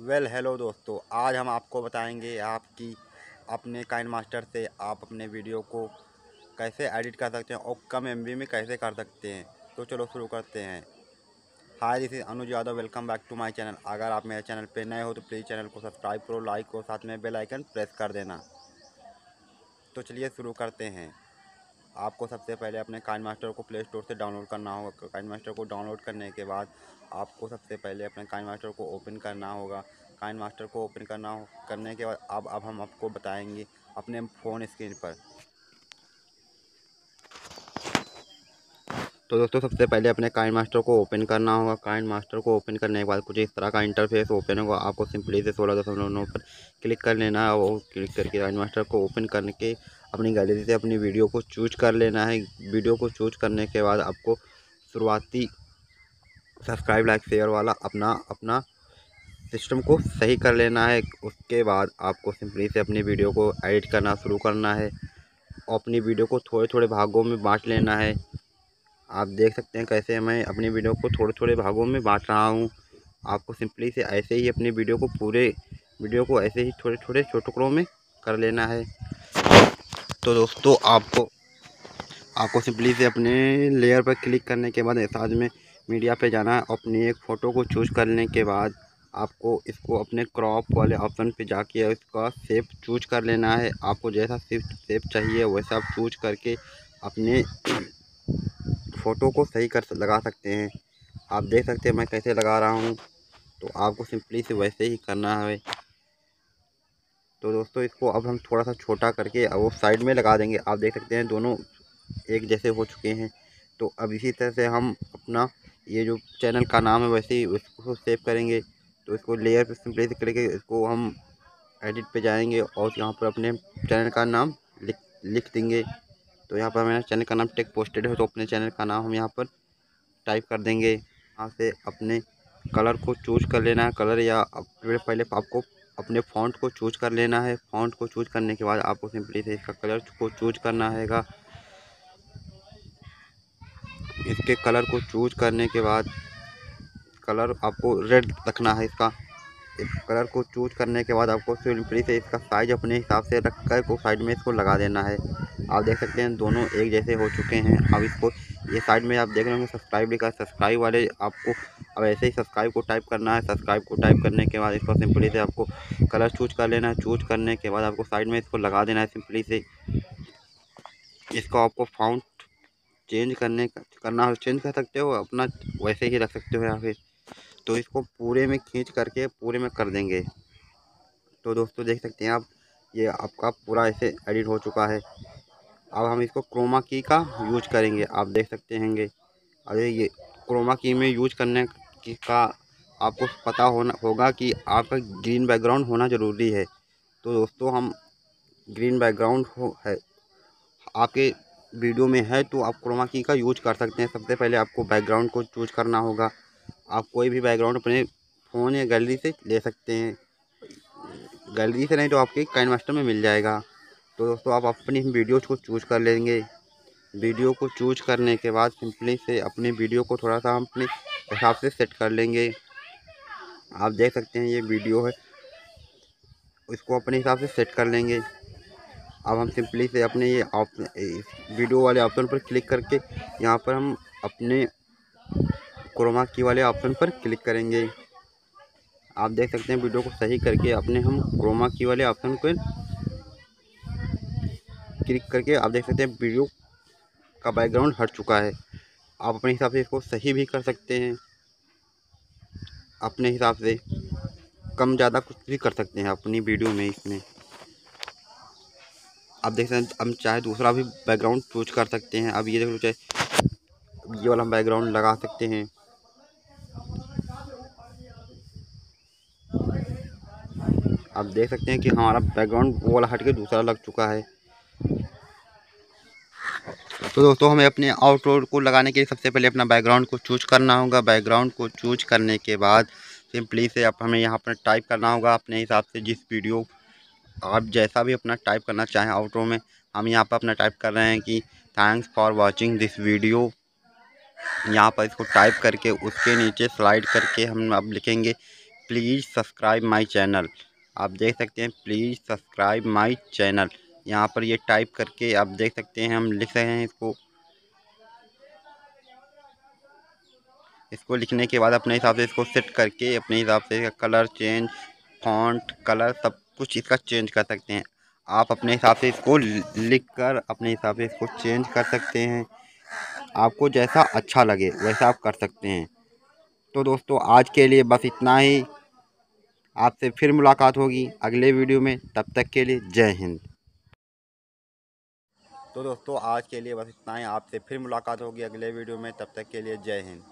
Hello दोस्तों, आज हम आपको बताएंगे आपकी अपने काइनमास्टर से आप अपने वीडियो को कैसे एडिट कर सकते हैं और कम एमबी में कैसे कर सकते हैं। तो चलो शुरू करते हैं। Hi, this is Anuj Yadav. Welcome back to my channel. अगर आप मेरे चैनल पे नए हो तो प्लीज़ चैनल को सब्सक्राइब करो, लाइक करो, साथ में बेल आइकन प्रेस कर देना। तो चलिए शुरू करते हैं। आपको सबसे पहले अपने काइनमास्टर को प्ले स्टोर से डाउनलोड करना होगा। काइनमास्टर को डाउनलोड करने के बाद आपको सबसे पहले अपने काइनमास्टर को ओपन करना होगा। काइनमास्टर को ओपन करने के बाद अब हम आपको बताएंगे अपने फ़ोन स्क्रीन पर। तो दोस्तों, सबसे पहले अपने काइनमास्टर को ओपन करना होगा। काइनमास्टर को ओपन करने के बाद कुछ इस तरह का इंटरफेस ओपन होगा। आपको सिंपली से 16.9 पर क्लिक कर लेना है और क्लिक करके काइनमास्टर को ओपन करके अपनी गैलरी से अपनी वीडियो को चूज कर लेना है। वीडियो को चूज करने के बाद आपको शुरुआती सब्सक्राइब लाइक शेयर वाला अपना सिस्टम को सही कर लेना है। उसके बाद आपको सिंपली से अपनी वीडियो को एडिट करना शुरू करना है और अपनी वीडियो को थोड़े थोड़े भागों में बांट लेना है। आप देख सकते हैं कैसे मैं अपनी वीडियो को थोड़े थोड़े भागों में बांट रहा हूँ। आपको सिंपली से ऐसे ही अपनी वीडियो को पूरे वीडियो को ऐसे ही थोड़े थोड़े छोटे टुकड़ों में कर लेना है। तो दोस्तों, आपको सिंपली से अपने लेयर पर क्लिक करने के बाद साथ में मीडिया पे जाना है। अपनी एक फ़ोटो को चूज करने के बाद आपको इसको अपने क्रॉप वाले ऑप्शन पे जाके इसका शेप चूज कर लेना है। आपको जैसा शेप चाहिए वैसा आप चूज करके अपने फ़ोटो को सही कर लगा सकते हैं। आप देख सकते हैं मैं कैसे लगा रहा हूँ। तो आपको सिंपली से वैसे ही करना है। तो दोस्तों, इसको अब हम थोड़ा सा छोटा करके वो साइड में लगा देंगे। आप देख सकते हैं दोनों एक जैसे हो चुके हैं। तो अब इसी तरह से हम अपना ये जो चैनल का नाम है वैसे ही उसको सेव करेंगे। तो इसको लेयर पे सिंपली से करके इसको हम एडिट पे जाएंगे और यहाँ पर अपने चैनल का नाम लिख देंगे। तो यहाँ पर मेरा चैनल का नाम टेक पोस्टेड है, तो अपने चैनल का नाम हम यहाँ पर टाइप कर देंगे। यहाँ से अपने कलर को चूज कर लेना है। कलर या पहले आपको अपने फ़ॉन्ट को चूज कर लेना है। फ़ॉन्ट को चूज करने के बाद आपको सिंपली से इसका कलर को चूज करना हैगा। इसके कलर को चूज करने के बाद कलर आपको रेड रखना है इसका। इस कलर को चूज करने के बाद आपको सिंपली से इसका साइज अपने हिसाब से रख कर को साइड में इसको लगा देना है। आप देख सकते हैं दोनों एक जैसे हो चुके हैं। अब इसको ये साइड में आप देख रहे होंगे सब्सक्राइब लिखा है। सब्सक्राइब वाले आपको अब ऐसे ही सब्सक्राइब को टाइप करना है। सब्सक्राइब को टाइप करने के बाद इसको सिंपली से आपको कलर चूज कर लेना है। चूज करने के बाद आपको साइड में इसको लगा देना है। सिंपली से इसको आपको फाउंट करना हो चेंज कर सकते हो, अपना वैसे ही रख सकते हो या फिर। तो इसको पूरे में खींच करके पूरे में कर देंगे। तो दोस्तों, देख सकते हैं आप ये आपका पूरा ऐसे एडिट हो चुका है। अब हम इसको क्रोमा की का यूज करेंगे। आप देख सकते हैंगे अरे ये क्रोमा की में यूज करने की का आपको पता होगा कि आपका ग्रीन बैकग्राउंड होना ज़रूरी है। तो दोस्तों, हम ग्रीन बैकग्राउंड है आपके वीडियो में है तो आप क्रोमा की का यूज कर सकते हैं। सबसे पहले आपको बैकग्राउंड को चूज करना होगा। आप कोई भी बैकग्राउंड अपने फ़ोन या गैलरी से ले सकते हैं। गैलरी से नहीं तो आपके काइनमास्टर में मिल जाएगा। तो दोस्तों, आप अपनी वीडियोज़ को चूज कर लेंगे। वीडियो को चूज करने के बाद सिंपली से अपनी वीडियो को थोड़ा सा हम अपने हिसाब से सेट कर लेंगे। आप देख सकते हैं ये वीडियो है, इसको अपने हिसाब से सेट कर लेंगे। अब हम सिंपली से अपने ये वीडियो वाले ऑप्शन पर क्लिक करके यहाँ पर हम अपने क्रोमा की वाले ऑप्शन पर क्लिक करेंगे। आप देख सकते हैं वीडियो को सही करके अपने हम क्रोमा की वाले ऑप्शन पर क्लिक करके आप देख सकते हैं वीडियो का बैकग्राउंड हट चुका है। आप अपने हिसाब से इसको सही भी कर सकते हैं। अपने हिसाब से कम ज़्यादा कुछ भी कर सकते हैं अपनी वीडियो में। इसमें आप देख सकते हैं हम चाहे दूसरा भी बैकग्राउंड चूज कर सकते हैं। अब ये देख लो, चाहे ये वाला बैकग्राउंड लगा सकते हैं। आप देख सकते हैं कि हमारा बैकग्राउंड वो वाला हट के दूसरा लग चुका है। तो दोस्तों, हमें अपने आउटरोड को लगाने के लिए सबसे पहले अपना बैकग्राउंड को चूज करना होगा। बैकग्राउंड को चूज करने के बाद सिंपली से आप हमें यहाँ पर टाइप करना होगा अपने हिसाब से। जिस वीडियो आप जैसा भी अपना टाइप करना चाहें आउटरो में, हम यहाँ पर अपना टाइप कर रहे हैं कि thanks for watching this video. यहाँ पर इसको टाइप करके उसके नीचे स्लाइड करके हम अब लिखेंगे प्लीज़ सब्सक्राइब माई चैनल। आप देख सकते हैं प्लीज़ सब्सक्राइब माई चैनल। यहाँ पर ये टाइप करके आप देख सकते हैं, हम लिख रहे हैं इसको लिखने के बाद अपने हिसाब से इसको सेट करके अपने हिसाब से कलर चेंज, फॉन्ट कलर सब कुछ इसका चेंज कर सकते हैं। आप अपने हिसाब से इसको लिख कर अपने हिसाब से इसको चेंज कर सकते हैं। आपको जैसा अच्छा लगे वैसा आप कर सकते हैं। तो दोस्तों आज के लिए बस इतना ही। आपसे फिर मुलाकात होगी अगले वीडियो में, तब तक के लिए जय हिंद। तो दोस्तों आज के लिए बस इतना ही। आपसे फिर मुलाकात होगी अगले वीडियो में, तब तक के लिए जय हिंद।